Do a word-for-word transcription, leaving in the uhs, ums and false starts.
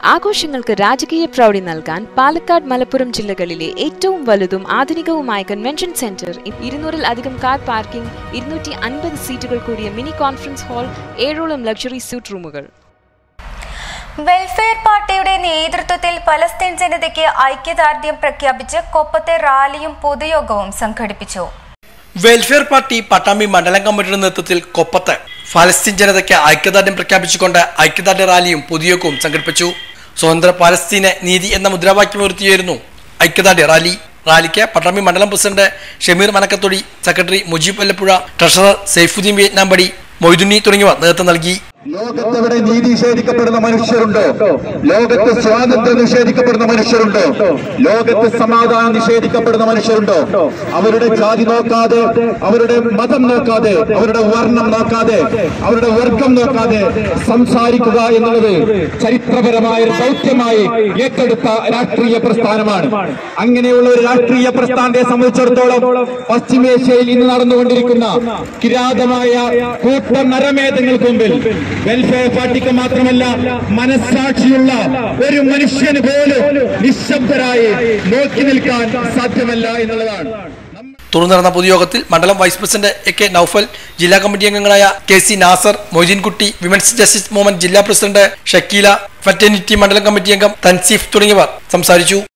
ആഘോഷങ്ങൾക്ക് രാജകീയ പ്രൗഢി നൽകാൻ പാലക്കാട് മലപ്പുറം ജില്ലകളിലെ ഏറ്റവും വലുതും ആധുനികവുമായ കൺവെൻഷൻ സെന്റർ, ഇരുന്നൂറിൽ അധികം കാർ പാർക്കിംഗ്, ഇരുന്നൂറ്റി അൻപത് സീറ്റുകൾ കൂടിയ മിനി കോൺഫറൻസ് ഹാൾ, ഏഴോളം ലക്ഷറി സ്യൂട്ട് റൂമുകൾ. വെൽഫെയർ പാർട്ടിയുടെ നേതൃത്വത്തിൽ പലസ്തീൻ ജനതയ്ക്ക് ഐക്യദാർഢ്യം പ്രഖ്യാപിച്ച് കൊപ്പത്തെ റാലിയും പൊതുയോഗവും സംഘടിപ്പിച്ചു. വെൽഫെയർ പാർട്ടി പട്ടാമ്പി മണ്ഡലം കമ്മിറ്റിയുടെ നേതൃത്വത്തിൽ കൊപ്പത്ത് ഫലസ്തീൻ ജനതയ്ക്ക് ഐക്യദാർഢ്യം പ്രഖ്യാപിച്ചുകൊണ്ട് ഐക്യദാർഢ്യ റാലിയും പൊതുയോഗവും സംഘടിപ്പിച്ചു. സ്വതന്ത്ര പലസ്തീന് നീതി എന്ന മുദ്രാവാക്യമുയർത്തിയായിരുന്നു ഐക്യദാർഢ്യ റാലി. റാലിക്ക് പട്ടാമ്പി മണ്ഡലം president Shameer Manakkathodi, secretary Mujeeb Vallappuzha, treasurer Saifuddin Vietnampadi, Moythunni തുടങ്ങിയവർ നേതൃത്വം നൽകി. ലോകത്തെവിടെ നീതി നിഷേധിക്കപ്പെടുന്ന മനുഷ്യരുണ്ടോ? ലോകത്ത് സ്വാതന്ത്ര്യം നിഷേധിക്കപ്പെടുന്ന മനുഷ്യരുണ്ടോ? ലോകത്ത് സമാധാനം നിഷേധിക്കപ്പെടുന്ന മനുഷ്യരുണ്ടോ? അവരുടെ ജാതി നോക്കാതെ, അവരുടെ മതം നോക്കാതെ, അവരുടെ വർണ്ണം നോക്കാതെ, അവരുടെ വർഗം നോക്കാതെ സംസാരിക്കുക എന്നുള്ളത് ചരിത്രപരമായ ഒരു ദൗത്യമായി ഏറ്റെടുത്ത രാഷ്ട്രീയ പ്രസ്ഥാനമാണ്. അങ്ങനെയുള്ള ഒരു രാഷ്ട്രീയ പ്രസ്ഥാനത്തെ സംബന്ധിച്ചിടത്തോളം പശ്ചിമേഷ്യയിൽ ഇന്ന് നടന്നുകൊണ്ടിരിക്കുന്ന കിരാതമായ കൂട്ട നരമേധങ്ങൾക്ക് മുമ്പിൽ വെൽഫെയർ പാർട്ടിക്ക് മാത്രമല്ല, മനസ്സാക്ഷിയുള്ള ഒരു മനുഷ്യന് പോലും നിശബ്ദരായി നോക്കി നിൽക്കാൻ സാധ്യമല്ല എന്നുള്ളതാണ്. തുടർന്ന് നടന്ന പൊതുയോഗത്തിൽ മണ്ഡലം vice president A K Naufal, ജില്ലാ കമ്മിറ്റി അംഗങ്ങളായ K C Nasar, Moideenkutty, women's justice movement ജില്ലാ പ്രസിഡന്റ് ഷക്കീല, ഫെറ്റേണിറ്റി മണ്ഡലം കമ്മിറ്റി അംഗം തൻസീഫ് തുടങ്ങിയവർ സംസാരിച്ചു.